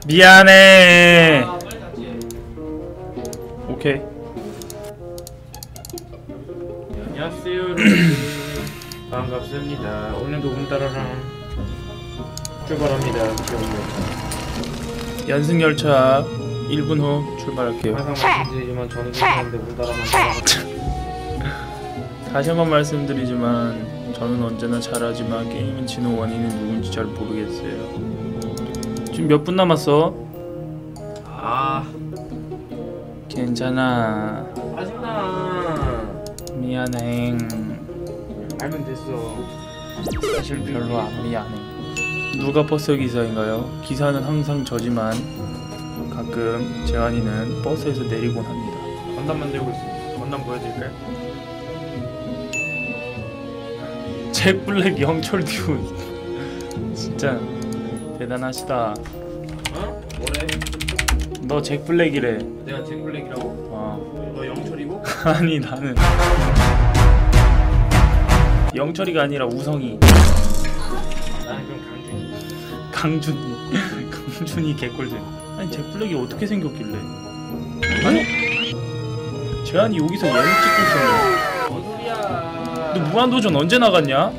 미안해. 오케이. 안녕하세요 여러분. 반갑습니다. 오늘도 운따라랑 출발합니다. 연승열차 1분 후 출발할게요. 항상 말씀드리지만 저는 괜찮은데 운따라만 따라가죠. 다시 한번 말씀드리지만 저는 언제나 잘하지만 게임은 지는 원인은 누군지 잘 모르겠어요. 지금 몇 분 남았어? 아 괜찮아. 짜증나. 미안해. 알면 됐어. 사실 별로 안 미안해. 누가 버스 기사인가요? 기사는 항상 저지만 가끔 재환이는 버스에서 내리곤 합니다. 건담 만들고 있어. 건담 보여드릴까요? 잭 블랙 영철 듀 진짜 대단하시다. 어? 뭐래? 너 잭 블랙이래. 내가 잭 블랙이라고? 너 영철이고? 아니 나는 영철이가 아니라 우성이. 나는 그럼 강준이. 강준이 개꿀잼. 아니 잭 블랙이 어떻게 생겼길래? 아니 재환이 여기서 예능 찍고 있었네. 뭔 소리야? 너 무한도전 언제 나갔냐?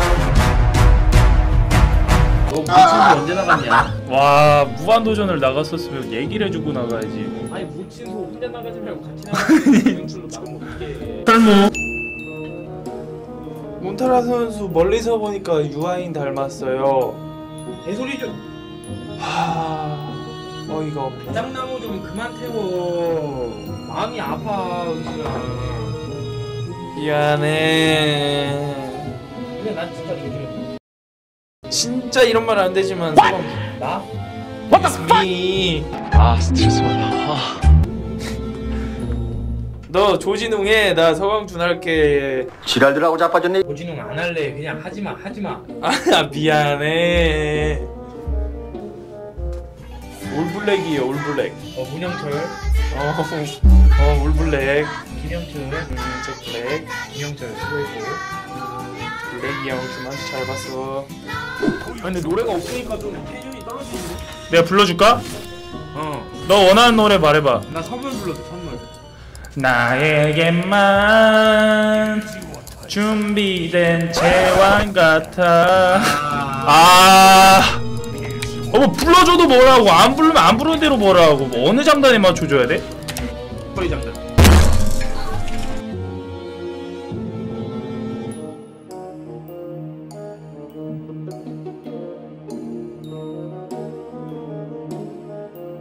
너 무친소 언제 나갔냐? 와 무한도전을 나갔었으면 얘기를 해주고 나가야지. 아니 무친소 혼자 나가지 말고 같이 나가지. 무친소 나가면 어떡해. 닮어. 몬타라 선수 멀리서 보니까 유아인 닮았어요. 개소리 좀. 어이가 없네. 짱나무 좀 그만 태워. 마음이 아파 은신아. 미안해. 근데 난 진짜 조심해. 진짜 이런 말 안 되지만 소감. 나? 미. 스트레스 받아. 너 조진웅 해. 나 서광준 할게. 지랄들하고 자빠졌네. 고진웅 안 할래. 그냥 하지마 하지마. 아 미안해. 올블랙이에요 올블랙. 문영철, 올블랙. 김영철, 잭 블랙. 김영철 수고했고. 블랙이 형 그만 잘 봤어. 근데 노래가 없으니까 좀 텐션이 떨어지는데? 내가 불러줄까? 너 원하는 노래 말해봐. 나 선물 불러줘 선물. 나에게만 준비된 제왕 같아. 뭐 불러줘도 뭐라고, 안 부르면 안 부르는 대로 뭐라고. 뭐 어느 장단에 맞춰줘야 돼? 허리 장단.